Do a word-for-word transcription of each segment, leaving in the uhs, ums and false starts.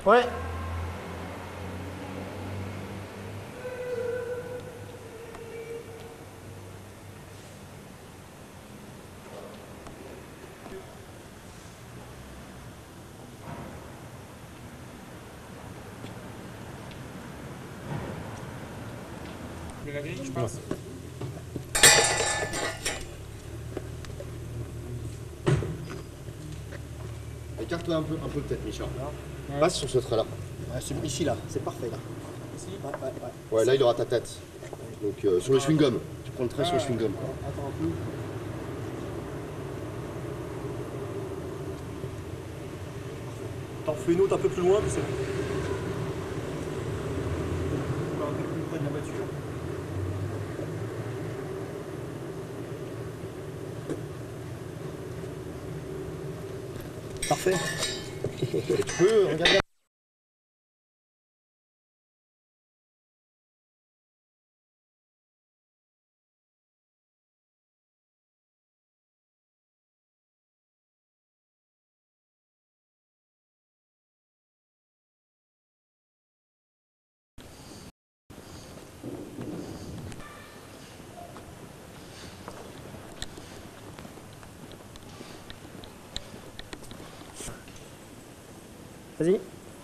Ouais. Mais la grille, je pense. Écarte-toi un peu, un peu peut-être, Micha. Ouais. Passe sur ce trait-là. Ouais, c'est ici, là. C'est parfait, là. Ici. Ouais, ouais, ouais. Ouais, là, il aura ta tête. Donc, euh, sur le chewing-gum. Tu prends le trait ah, sur le chewing-gum. Attends un peu. T'en fais une autre un peu plus loin, puis c'est bon. Un peu plus près de la voiture. Parfait. Tu peux regarder. Vas-y.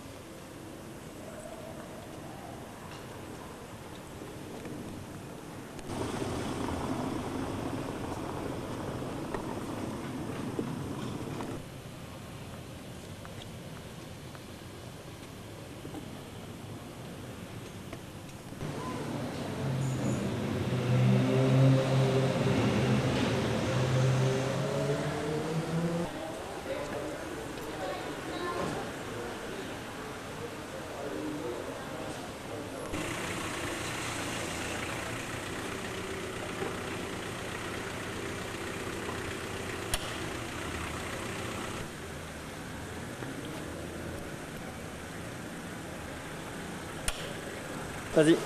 Vas-y.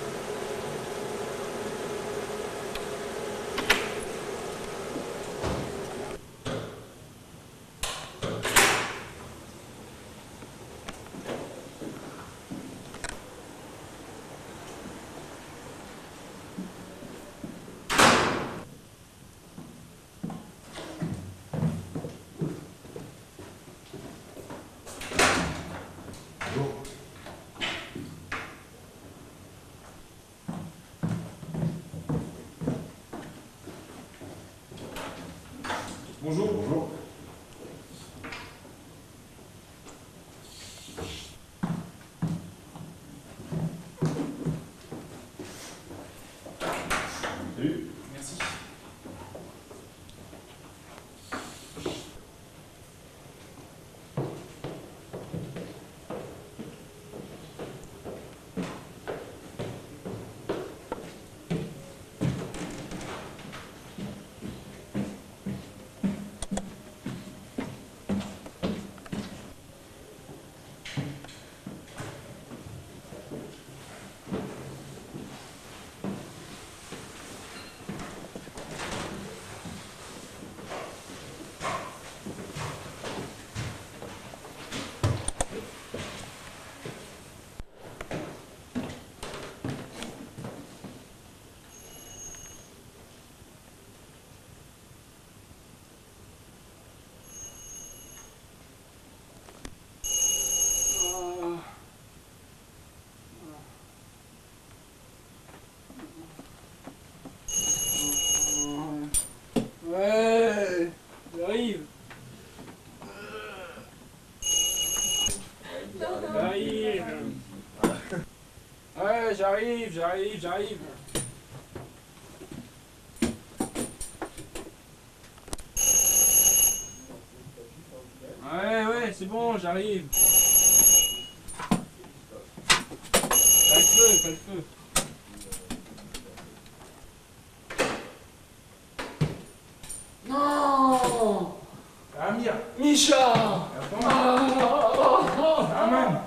Bonjour. Bonjour. Salut. Merci. Ouais, j'arrive. J'arrive. Ouais, j'arrive, j'arrive, j'arrive. Ouais, ouais, c'est bon, j'arrive. Pas le feu, pas le feu. Non. Amir. Micha. Attends. Ah, Aman.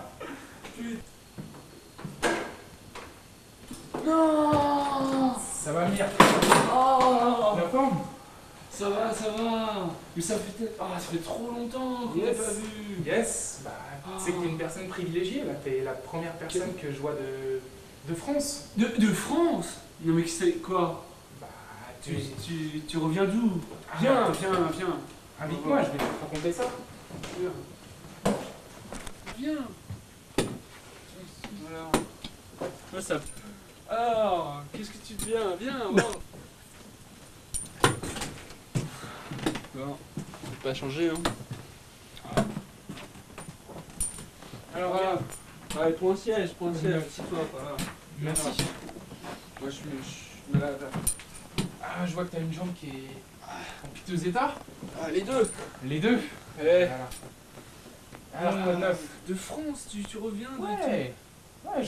non. Ça va, Amir? Oh. La forme? Ça va, ça va. Mais ça fait, ah, ça fait trop longtemps qu'on Yes. n'a pas vu. Yes, bah, c'est que t'es une personne privilégiée, là. T'es la première personne que je vois de, de France. De, de France? Non mais c'est quoi? Bah, tu, tu... tu, tu reviens d'où? Ah, Viens, bah, viens, viens. invite-moi, je vais te raconter ça. Viens. Viens. Voilà. Ouais, ça... Alors, qu'est-ce que tu deviens? Viens, bon. Bon, faut pas changer, hein. Alors, Voilà. regarde. Allez, prends un siège, prends un siège, Merci. assis-toi, voilà. Merci. Moi, je me, je me lave là. Ah, je vois que t'as une jambe qui est en piteux état. Ah, les deux. Les deux. Eh. Voilà. Alors, quoi de Ah, neuf? de France, tu, tu reviens de Ouais. Ouais, je...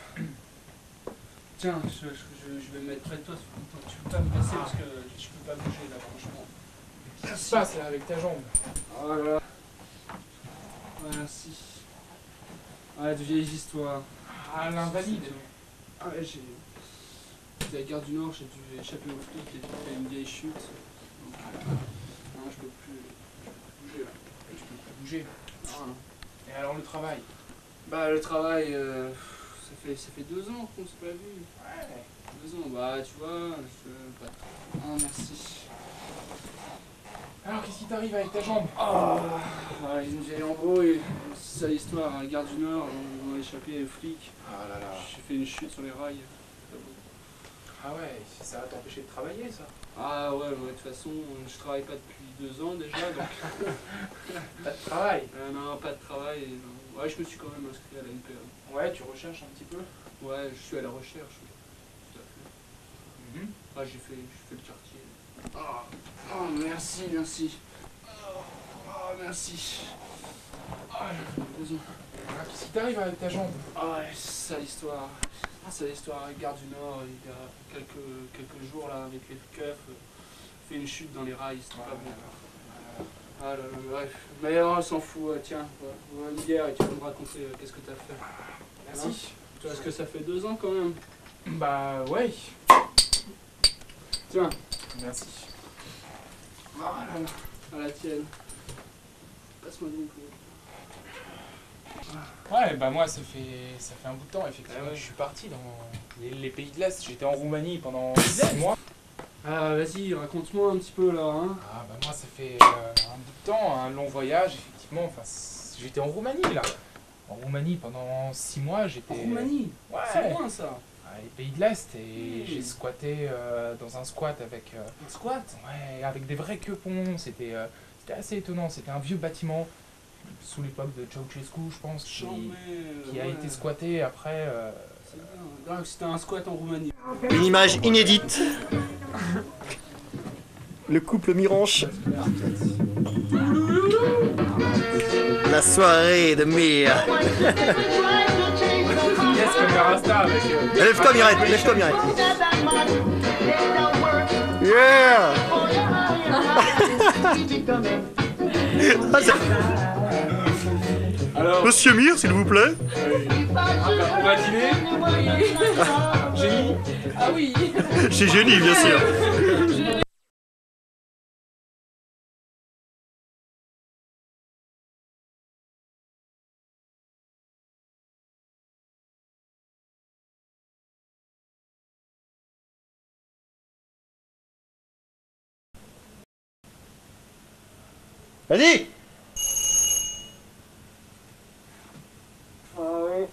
Tiens, je, je, je, je vais me mettre près de toi, tu peux pas me passer parce que je peux pas bouger là, franchement. Qu'est-ce qui se passe là avec ta jambe? Oh là là. Ouais, merci. Ouais, de vieilles histoires. Ah, l'invalide. Ah ouais, j'ai... J'étais à la gare du Nord, j'ai dû échapper aux flics et j'ai fait une vieille chute. Donc, euh, non, je peux plus, je peux plus bouger là. Tu peux pas bouger. Non, non. Et alors, le travail? Bah, le travail, euh, ça, fait, ça fait deux ans qu'on s'est pas vu. Ouais. Deux ans, bah, tu vois, je... Bah, ah, merci. Alors, qu'est-ce qui t'arrive avec ta jambe? Ah, ouais, une vieille embrouille, c'est ça l'histoire, à la gare du Nord, on a échappé aux flics. Ah là là. J'ai fait une chute sur les rails. Ah ouais, ça va t'empêcher de travailler, ça. Ah ouais, mais de toute façon, je travaille pas depuis deux ans déjà, donc... Pas de travail. Euh, non, pas de travail. et non. Ouais, je me suis quand même inscrit à la N P A. Ouais, tu recherches un petit peu. Ouais, je suis à la recherche, oui. Tout à fait. Mhm. Ah, j'ai fait, j'ai fait le quartier. Ah, oh, merci, merci. Oh, oh, merci. Ah, j'ai besoin. Alors, qu'est-ce qui t'arrive avec ta jambe? Ah ouais, c'est ça l'histoire. Ah, c'est l'histoire à la gare du Nord, il y a quelques, quelques jours là, avec les keufs, euh, fait une chute dans les rails, c'était pas bon. Ah là là, bref. Mais on s'en fout, euh, tiens, on va une bière et tu vas me raconter euh, qu'est-ce que t'as fait. Merci. Tu vois, ce que ça fait deux ans quand même. Bah ouais. Tiens, Merci. ah là là, à la tienne. Passe-moi donc. Ouais, bah moi ça fait ça fait un bout de temps effectivement. Ah ouais. Je suis parti dans les, les pays de l'Est. J'étais en Roumanie pendant six mois. Ah vas-y, raconte-moi un petit peu là, hein. Ah bah moi ça fait euh, un bout de temps, un long voyage effectivement. Enfin, c'est- j'étais en Roumanie là. En Roumanie pendant six mois, j'étais. En Roumanie, Ouais. c'est loin ça. Ah, les pays de l'Est et Mmh. j'ai squatté euh, dans un squat avec euh, Un squat. ouais, avec des vrais quepons. C'était euh, c'était assez étonnant. C'était un vieux bâtiment sous l'époque de Ceausescu, je pense, qui, qui a été squatté après. euh, C'est bien. Donc c'était un squat en Roumanie. Une image inédite. Le couple Miranche. La soirée de Mire. Yes, comme un rasta avec. euh, Lève-toi Mirette, lève-toi Mirette. Yeah. Ah, ça- Alors, Monsieur Mire, s'il vous plaît. on va dîner. Génie. Ah oui. Chez Génie, bien sûr. Vas-y. Ah ouais.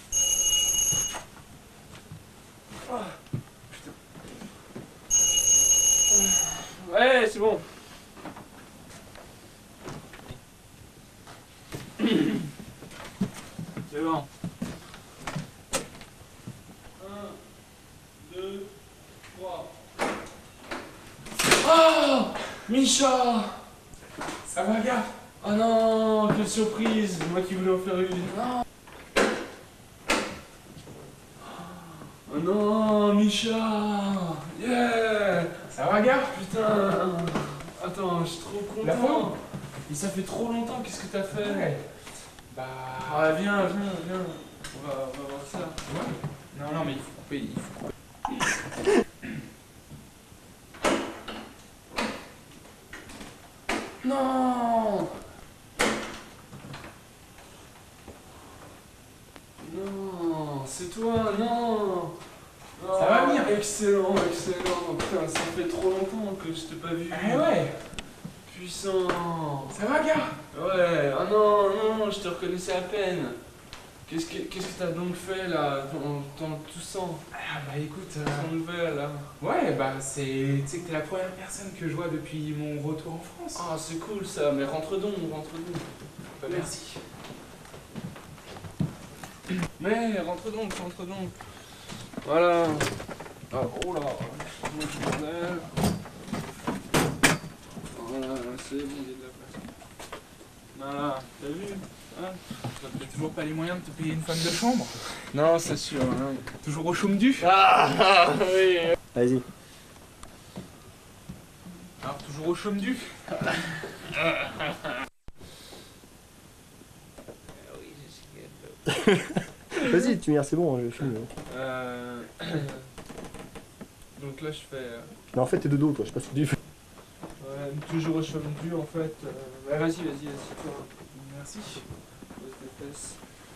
Ouais, c'est bon. C'est bon. Un, deux, trois. Oh Micha. Ça va, gars? Oh non, quelle surprise. Moi qui voulais en faire une. Non. Oh non, Micha. Yeah. Ça va, gars? Putain. Attends, je suis trop content. La forme? Et ça fait trop longtemps, qu'est-ce que t'as fait? Ouais. Bah. Ah viens, viens, viens. On va, on va voir ça. Ouais. Non, non, mais il faut couper. Il faut couper. excellent, excellent. Putain, ça fait trop longtemps que je t'ai pas vu. Ah ouais. Puissant. Ça va, gars? Ouais, ah non, non, je te reconnaissais à peine. Qu'est-ce que qu'est-ce que t'as donc fait là, dans, dans tout sang? Ah bah écoute... euh, Sans nouvelles là. Ouais, bah c'est... Tu sais que t'es la première personne que je vois depuis mon retour en France. Ah, c'est cool ça, mais rentre donc, rentre donc. Bah merci. Mais rentre donc, rentre donc. Voilà. Ah, oh là, mon petit bordel. Voilà, c'est bon, il y a de la place. Voilà, t'as vu hein? T'as toujours pas les moyens de te payer une femme de chambre? Non, c'est sûr. Hein. Toujours au chaume du? Ah, oui. Vas-y. Alors toujours au chaume du? Vas-y, tu m'y c'est bon, je filme. Euh... Donc là, je fais. euh, Mais en fait, t'es de dos, toi, je sais pas ce que tu fais. Ouais, toujours au cheveu du en fait. Euh... Ouais, vas-y, vas-y, assieds-toi. Merci. Pose tes fesses.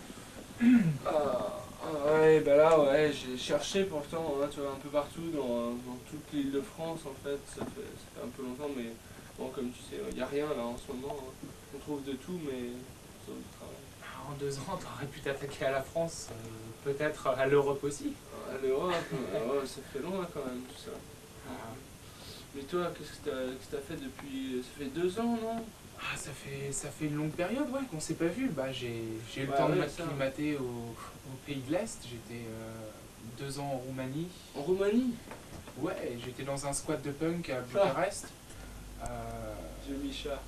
Ah, ah, ouais, bah là, ouais, j'ai cherché pourtant, hein, tu vois, un peu partout, dans, dans toute l'île de France en fait. Ça fait, ça fait un peu longtemps, mais bon, comme tu sais, il n'y a rien là en ce moment. Hein. On trouve de tout, mais ça du travail. En deux ans, t'aurais pu t'attaquer à la France, euh, peut-être à l'Europe aussi. À l'Europe, ouais, ça fait loin quand même tout ça. Ah, Mais toi, qu'est-ce que t'as qu'est-ce que t'as fait depuis. Ça fait deux ans, non? Ah, ça fait, ça fait une longue période, ouais, qu'on s'est pas vu. Bah, j'ai j'ai eu le Ouais, temps de ouais, ça. m'acclimater au, au pays de l'Est. J'étais euh, deux ans en Roumanie. En Roumanie? Ouais, j'étais dans un squat de punk à Bucarest. Euh, Dieu Micha.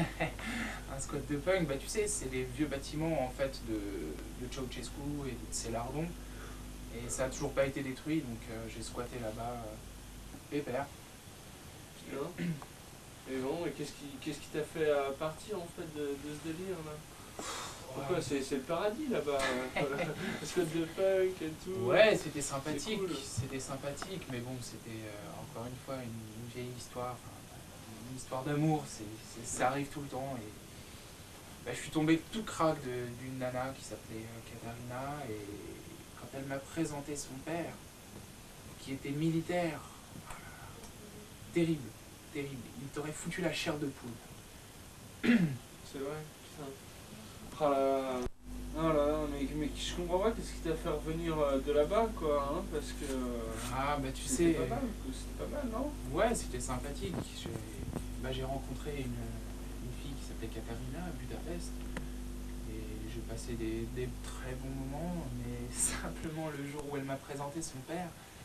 un squat de punk, bah tu sais, c'est les vieux bâtiments en fait de, de Ceausescu et de Celardon. Et ça a toujours pas été détruit, donc euh, j'ai squatté là-bas, euh, pépère. Bien. Et bon, et qu'est-ce qui qu'est-ce qui t'a fait euh, partir en fait de, de ce délire là? Pourquoi? Ouais. C'est c'est le paradis là-bas. Le squat de punk et tout. Ouais, c'était sympathique, cool. c'était sympathique, mais bon, c'était euh, encore une fois une, une vieille histoire, enfin, une histoire d'amour, c'est, c'est- ça arrive tout le temps. Et bah, je suis tombé tout crack de- d'une nana qui s'appelait euh, Katharina, et quand elle m'a présenté son père, qui était militaire, terrible, terrible, il t'aurait foutu la chair de poule. C'est vrai, putain. Ah là là. Ah là là, mais, mais je comprends pas qu'est-ce qui t'a fait revenir euh, de là-bas quoi, hein, parce que. euh, Ah bah tu c'était sais, pas mal, quoi, c'était pas mal, non? ouais, c'était sympathique. J'ai bah, j'ai rencontré une, une fille qui s'appelait Katharina à Budapest. Et j'ai passé des, des très bons moments, mais simplement le jour où elle m'a présenté son père,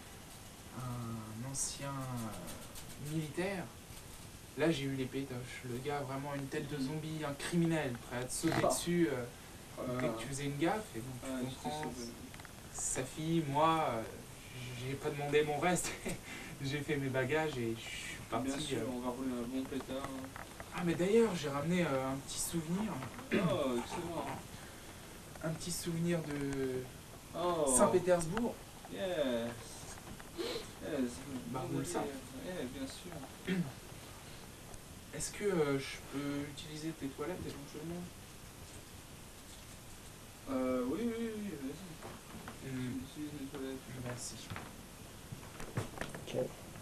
un ancien euh, militaire, là j'ai eu les pétoches. Le gars, vraiment une tête de zombie, un criminel, prêt à te sauter Ah. dessus euh, Euh, dès que tu faisais une gaffe. Et donc ouais, tu j'étais comprends, sauvé. sa fille, moi, euh, j'ai pas demandé mon reste. J'ai fait mes bagages et je suis parti. Bien sûr, euh. on va rouler un bon pétard. hein. Ah mais d'ailleurs, j'ai ramené euh, un petit souvenir, Oh, excellent. un petit souvenir de Oh. Saint-Pétersbourg. Yes. Yes. Bah, bon roule ça. délire. Yeah, bien sûr. Est-ce que euh, je peux utiliser tes toilettes éventuellement? Euh, oui, oui, oui, vas-y. Hmm, Utilise les toilettes. Merci. Ok.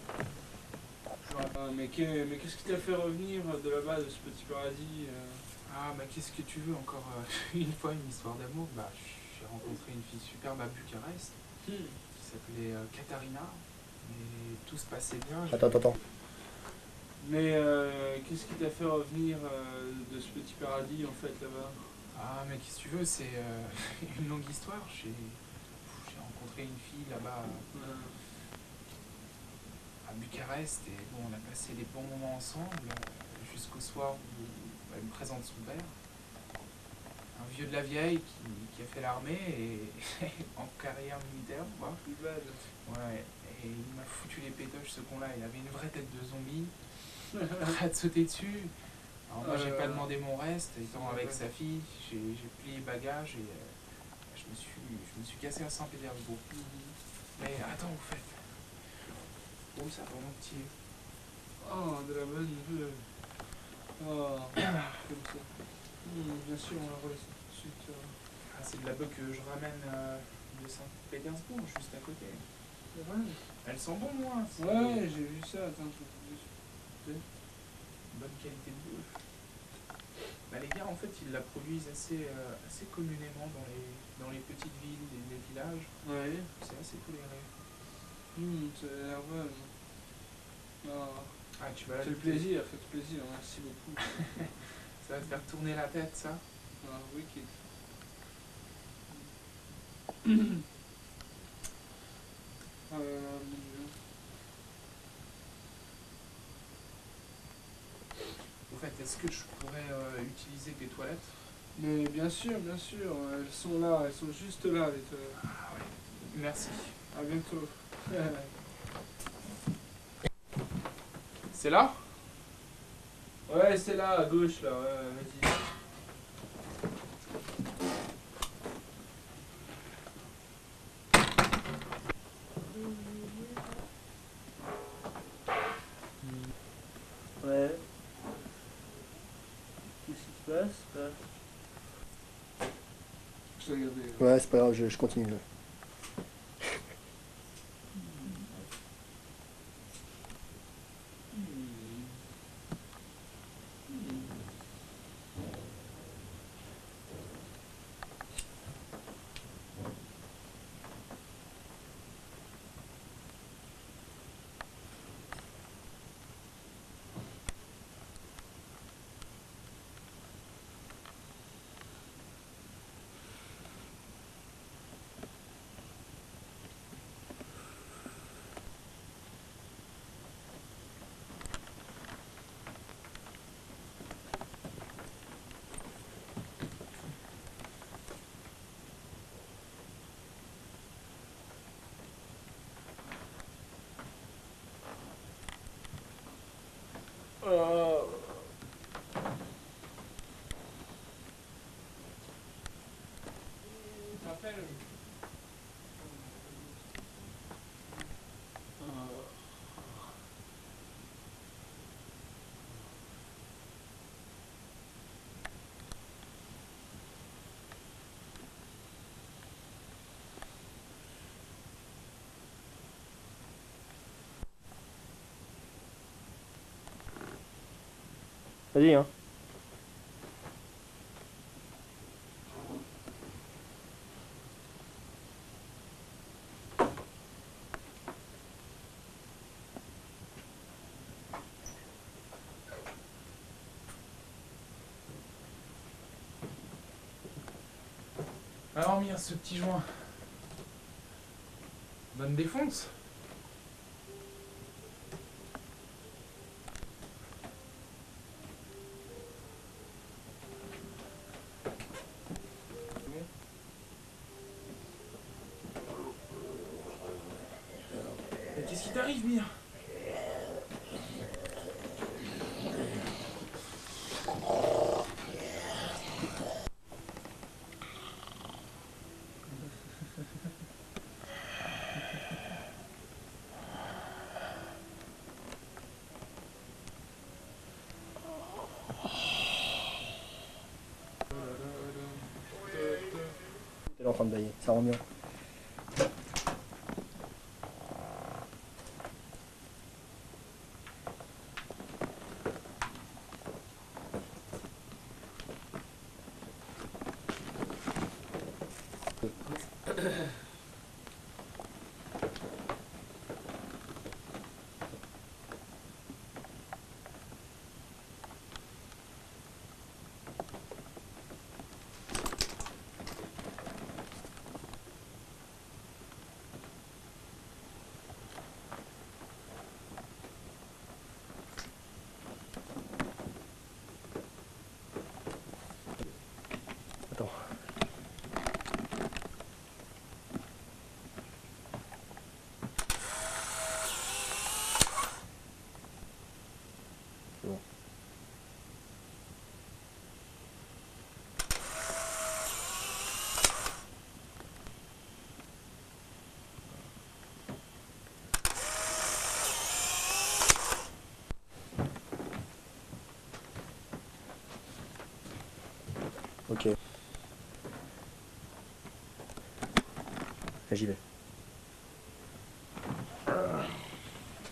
Ah, mais qu'est- mais qu'est-ce qui t'a fait revenir de là-bas, de ce petit paradis euh Ah bah qu'est-ce que tu veux encore euh, une fois une histoire d'amour. Bah j'ai rencontré une fille superbe à Bucarest qui s'appelait euh, Katharina, mais tout se passait bien. J'ai- Attends, attends, attends. Mais euh, qu'est-ce qui t'a fait revenir euh, de ce petit paradis en fait là-bas? Ah mais qu'est-ce que tu veux, c'est euh, une longue histoire. J'ai j'ai rencontré une fille là-bas Euh, à Bucarest et bon on a passé des bons moments ensemble euh, jusqu'au soir où elle me présente son père. Un vieux de la vieille qui, qui a fait l'armée et en carrière militaire, quoi. plus belle. Ouais, et il m'a foutu les pétoches ce con-là, il avait une vraie tête de zombie, prêt à te sauter dessus. Alors moi j'ai Euh, pas demandé mon reste, étant ouais. avec sa fille, j'ai j'ai plié les bagages et euh, je, me suis, je me suis cassé à Saint-Pétersbourg. Mais attends, au fait, où ça pendant que tu y es? Oh, de la bonne vue. Oh, comme ça. Hmm, bien sûr, on la relaisse tout de suite. euh. Ah, c'est de la bœuf que je ramène euh, de Saint-Pétersbourg, juste à côté. C'est vrai? Elle sent bon, moi. c'est Ouais, j'ai vu ça, attends. une bonne qualité de bouffe. Bah, les gars, en fait, ils la produisent assez, euh, assez communément dans les, dans les petites villes, les, les villages. Ouais. C'est assez toléré. Hum, ça a l'air bon. Non, Ah, tu vas la faites goûter. plaisir, faites plaisir, merci beaucoup. Ça va te faire tourner la tête, ça. Ah, wicked. Euh, mon Dieu. Au fait, est-ce que je pourrais euh, utiliser tes toilettes? Mais bien sûr, bien sûr, elles sont là, elles sont juste là, les toilettes. Ah ouais. Merci. À bientôt. C'est là? Ouais, c'est là, à gauche, là, ouais, vas-y. Ouais. Qu'est-ce qui se passe là? Je t'ai regardé. Ouais, c'est pas grave, je, je continue. Là. Euh... T'appelles Vas-y, hein. Alors, Mire, ce petit joint. Bonne défonce. Mais qu'est-ce qui t'arrive, Mire? Elle est en train de bailler, ça rend bien. Attends. C'est bon. Ok. Là, j'y vais.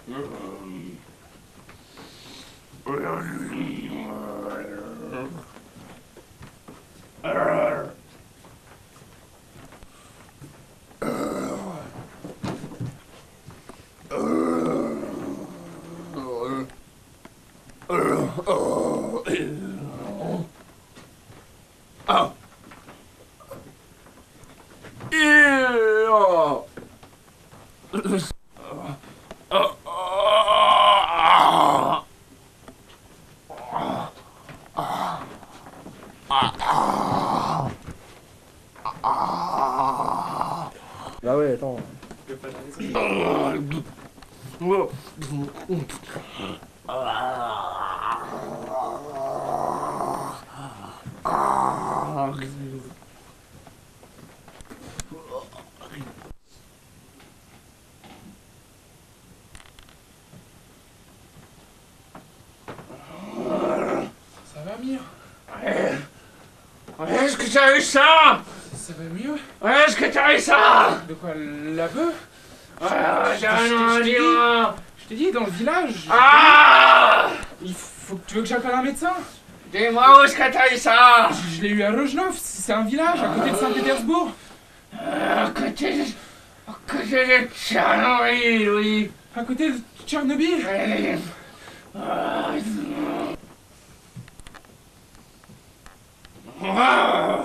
Bah ouais, attends. Ça va mieux? Ouais. Ouais, est-ce que t'as eu ça? Ça va mieux? Ouais, est-ce que t'as eu ça? De quoi? L'aveu? Ah, Je j'ai t'ai- je rien t'ai dit, dit. moi. Je t'ai dit, dans le village. Ah! Il faut que tu veux que j'appelle un médecin? Dis-moi où est-ce que t'as eu ça? Je, je l'ai eu à Rojnov, c'est un village à côté de Saint-Pétersbourg. À côté de... À côté de Tchernobyl, oui. À côté de Tchernobyl. Ouais. Ah. Ah.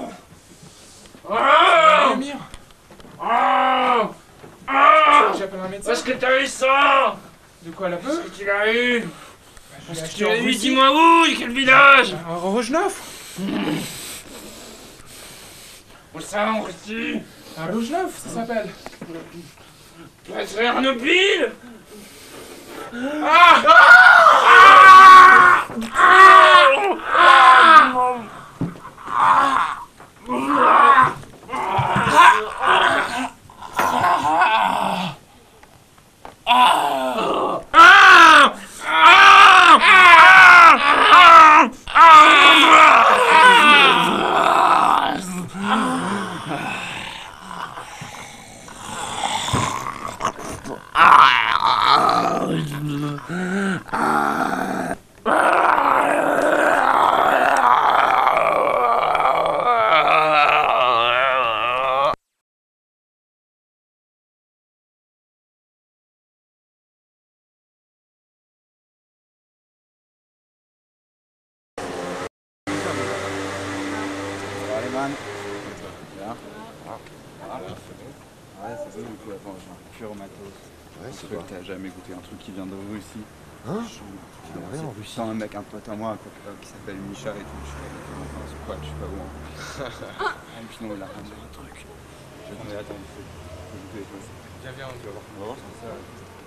Ah. Amir, Ah. Ah. j'appelle un Où médecin. est-ce que t'as eu ça? De quoi, l'aveu? Est-ce que tu l'as eu? Je l'ai Est-ce que acheté tu en l'as eu? Russie. Dis-moi où? Quel village? À Rojnov. Où ça en Russie? À Rojnov, ça s'appelle. À Tchernobyl? Ah! Ah! Ah! Allez man. Bien. Ah. Ouais, c'est bon, du coup, attends, j'ai un pur matos. Ouais, Un c'est truc quoi? que t'as jamais goûté, un truc qui vient de Russie. Hein? Je Je connais rien en Russie. un mec, un pote à moi, un copain qui s'appelle Michel et tout. Je sais pas comment c'est quoi, je sais pas où. Hein. Et puis non, il a ramené un truc. Je vais attends, il faut, faut goûter. Viens, viens, Tu vas voir, on va voir, c'est ça.